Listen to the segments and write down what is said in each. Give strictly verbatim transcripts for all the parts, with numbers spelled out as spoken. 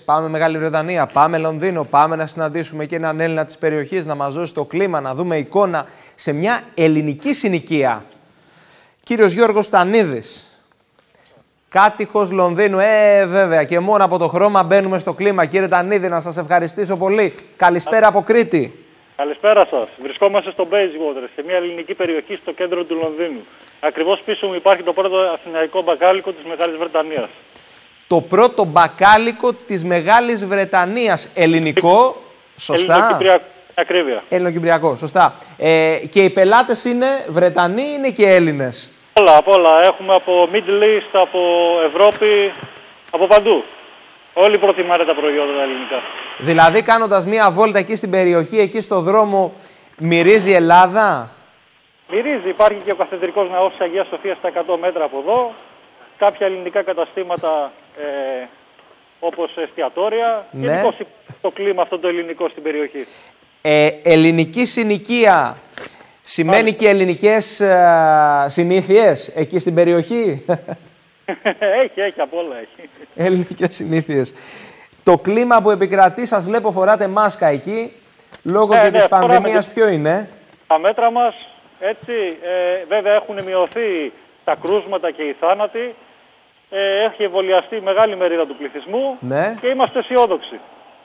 πάμε Μεγάλη Βρετανία, πάμε Λονδίνο, πάμε να συναντήσουμε και έναν Έλληνα της περιοχής, να μας δώσει το κλίμα, να δούμε εικόνα σε μια ελληνική συνοικία. Κύριος Γιώργος Στανίδης. Κάτοικος Λονδίνου, ε, βέβαια, και μόνο από το χρώμα μπαίνουμε στο κλίμα. Κύριε Τανίδη, να σας ευχαριστήσω πολύ. Καλησπέρα από Κρήτη. Καλησπέρα σας. Βρισκόμαστε στο Bayswater, σε μια ελληνική περιοχή στο κέντρο του Λονδίνου. Ακριβώς πίσω μου υπάρχει το πρώτο αθηναϊκό μπακάλικο της Μεγάλης Βρετανίας. Το πρώτο μπακάλικο της Μεγάλης Βρετανίας. Ελληνικό, σωστά. Ελληνοκυπριακό, ακρίβεια. Ελληνοκυπριακό, σωστά. Ε, και οι πελάτες είναι Βρετανοί ή είναι και Έλληνες? Όλα, από όλα. Έχουμε από Middle East, από Ευρώπη, από παντού. Όλοι προτιμάνε τα προϊόντα τα ελληνικά. Δηλαδή, κάνοντας μία βόλτα εκεί στην περιοχή, εκεί στο δρόμο, μυρίζει Ελλάδα? Μυρίζει. Υπάρχει και ο καθεδρικός ναός της Αγίας Σοφίας στα εκατό μέτρα από εδώ. Κάποια ελληνικά καταστήματα ε, όπως εστιατόρια. Ναι. Γενικώς το κλίμα αυτό το ελληνικό στην περιοχή. Ε, ελληνική συνοικία σημαίνει Μάλιστα. και ελληνικές ε, συνήθειες εκεί στην περιοχή? Έχει, έχει, απ' όλα έχει. Ελληνικές συνήθειες. Το κλίμα που επικρατεί, σας βλέπω φοράτε μάσκα εκεί, λόγω ε, και ναι, της πανδημίας, τις... ποιο είναι? Τα μέτρα μας, έτσι, ε, βέβαια έχουν μειωθεί τα κρούσματα και οι θάνατοι, ε, έχει εμβολιαστεί μεγάλη μερίδα του πληθυσμού, ναι. και είμαστε αισιόδοξοι.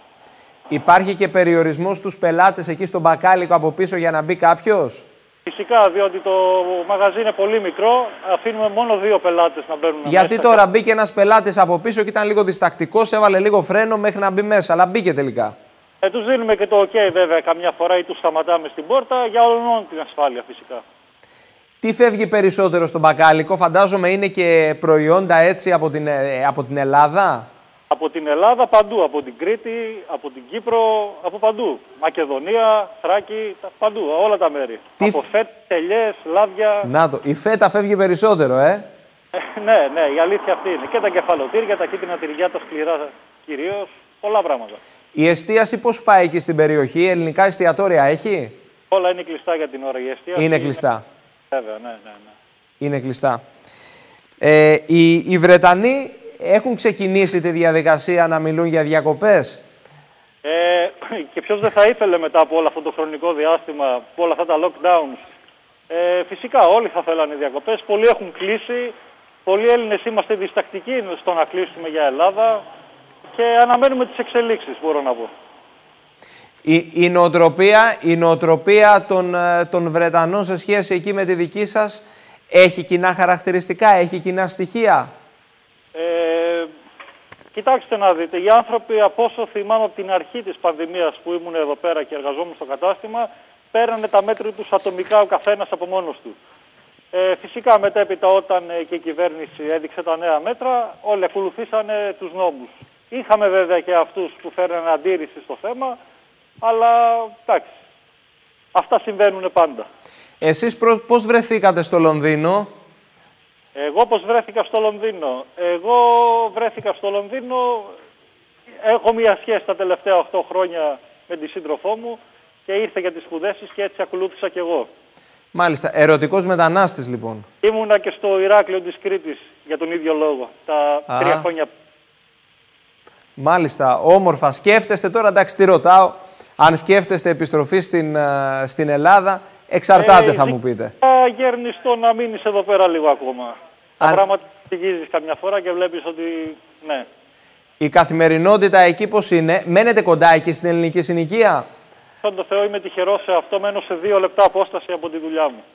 Υπάρχει και περιορισμός στους πελάτες εκεί στον μπακάλικο από πίσω για να μπει κάποιος? Φυσικά, διότι το μαγαζί είναι πολύ μικρό, αφήνουμε μόνο δύο πελάτες να μπαίνουν Γιατί μέσα. τώρα μπήκε ένας πελάτης από πίσω και ήταν λίγο διστακτικός, έβαλε λίγο φρένο μέχρι να μπει μέσα, αλλά μπήκε τελικά. Ε, τους δίνουμε και το ok βέβαια καμιά φορά ή τους σταματάμε στην πόρτα για όλον την ασφάλεια φυσικά. Τι φεύγει περισσότερο στον μπακάλικο? Φαντάζομαι είναι και προϊόντα έτσι από την, από την Ελλάδα. Από την Ελλάδα παντού, από την Κρήτη, από την Κύπρο, από παντού. Μακεδονία, Θράκη, παντού, όλα τα μέρη. Τι... Από φέτα, τελιές, λάδια. Να το, η φέτα φεύγει περισσότερο, ε. ναι, ναι, η αλήθεια αυτή είναι. Και τα κεφαλοτήρια, τα κίτρινα τυριά, τα σκληρά κυρίως, πολλά πράγματα. Η εστίαση πώς πάει εκεί στην περιοχή, ελληνικά εστιατόρια έχει? Όλα είναι κλειστά για την ώρα, η εστίαση. Είναι κλειστά. Βέβαια, ναι, ναι, ναι. Είναι κλειστά. Ε, οι, οι Βρετανοί έχουν ξεκινήσει τη διαδικασία να μιλούν για διακοπές. Ε, και ποιος δεν θα ήθελε μετά από όλο αυτό το χρονικό διάστημα, από όλα αυτά τα lockdowns. Ε, φυσικά όλοι θα θέλανε διακοπές, πολλοί έχουν κλείσει, πολλοί Έλληνες είμαστε διστακτικοί στο να κλείσουμε για Ελλάδα και αναμένουμε τις εξελίξεις, μπορώ να πω. Η, η, νοοτροπία, η νοοτροπία των, των Βρετανών σε σχέση εκεί με τη δική σας έχει κοινά χαρακτηριστικά, έχει κοινά στοιχεία? Ε, κοιτάξτε να δείτε, οι άνθρωποι από όσο θυμάμαι από την αρχή της πανδημίας που ήμουν εδώ πέρα και εργαζόμουν στο κατάστημα, πέρανε τα μέτρα τους ατομικά ο καθένας από μόνος του. Ε, φυσικά μετέπειτα όταν ε, και η κυβέρνηση έδειξε τα νέα μέτρα, όλοι ακολουθήσανε τους νόμους. Είχαμε βέβαια και αυτούς που φέρνανε αντίρρηση στο θέμα, αλλά εντάξει, αυτά συμβαίνουν πάντα. Εσείς πώς βρεθήκατε στο Λονδίνο? Εγώ πώς βρέθηκα στο Λονδίνο. Εγώ βρέθηκα στο Λονδίνο, έχω μία σχέση τα τελευταία οκτώ χρόνια με τη σύντροφό μου και ήρθε για τις σπουδές της και έτσι ακολούθησα κι εγώ. Μάλιστα, ερωτικός μετανάστης λοιπόν. Ήμουνα και στο Ηράκλειο της Κρήτης για τον ίδιο λόγο, τα Α. τρία χρόνια. Μάλιστα, όμορφα. Σκέφτεστε τώρα, εντάξει τι ρωτάω, αν σκέφτεστε επιστροφή στην, στην Ελλάδα, εξαρτάται ε, θα μου πείτε. Θα γέρνιστο να μείνεις εδώ πέρα λίγο ακόμα. Αν... Τα πράγματα εξηγήσεις καμιά φορά και βλέπεις ότι ναι. Η καθημερινότητα εκεί πώς είναι, μένετε κοντά εκεί στην ελληνική συνοικία? Στον το Θεό είμαι τυχερός σε αυτό, μένω σε δύο λεπτά απόσταση από τη δουλειά μου.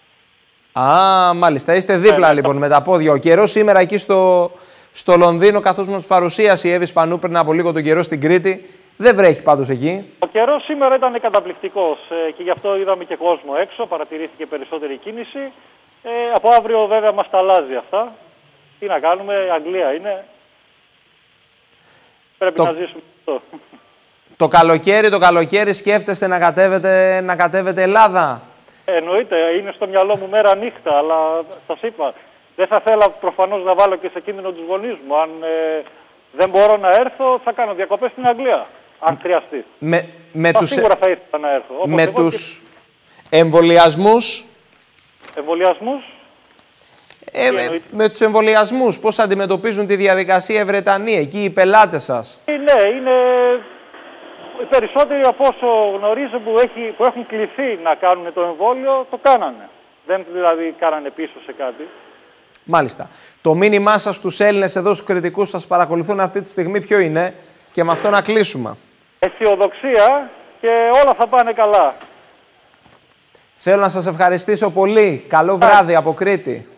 Α, μάλιστα, είστε δίπλα ναι, λοιπόν ναι. με τα πόδια. Ο καιρός σήμερα εκεί στο, στο Λονδίνο, καθώς μας παρουσίασε η Εύη Σπανού πριν από λίγο τον καιρό στην Κρήτη, δεν βρέχει πάντως εκεί? Ο καιρός σήμερα ήταν καταπληκτικός ε, και γι' αυτό είδαμε και κόσμο έξω, παρατηρήθηκε περισσότερη κίνηση. Ε, από αύριο βέβαια μας τα αλλάζει αυτά. Τι να κάνουμε, η Αγγλία είναι. Πρέπει το... να ζήσουμε αυτό. Το καλοκαίρι, το καλοκαίρι σκέφτεστε να κατέβετε, να κατέβετε Ελλάδα? Ε, εννοείται, είναι στο μυαλό μου μέρα νύχτα, αλλά σας είπα, δεν θα θέλα προφανώς να βάλω και σε κίνδυνο τους γονείς μου. Αν ε, δεν μπορώ να έρθω, θα κάνω διακοπές στην Αγγλία, αν χρειαστεί. Με, με τους... Σίγουρα θα ήθελα να έρθω. Όπως με εγώ τους και... εμβολιασμούς. Εμβολιασμούς. Ε, με, με τους εμβολιασμούς, πώς αντιμετωπίζουν τη διαδικασία οι Βρετανοί, εκεί οι πελάτες σας? Ε, ναι, είναι οι περισσότεροι από όσο γνωρίζω που, έχει, που έχουν κληθεί να κάνουν το εμβόλιο, το κάνανε. Δεν δηλαδή κάνανε πίσω σε κάτι. Μάλιστα. Το μήνυμά σας στους Έλληνες εδώ, στους κριτικούς σας παρακολουθούν αυτή τη στιγμή, ποιο είναι? Και με αυτό να κλείσουμε. Αισιοδοξία και όλα θα πάνε καλά. Θέλω να σας ευχαριστήσω πολύ. Καλό βράδυ από Κρήτη.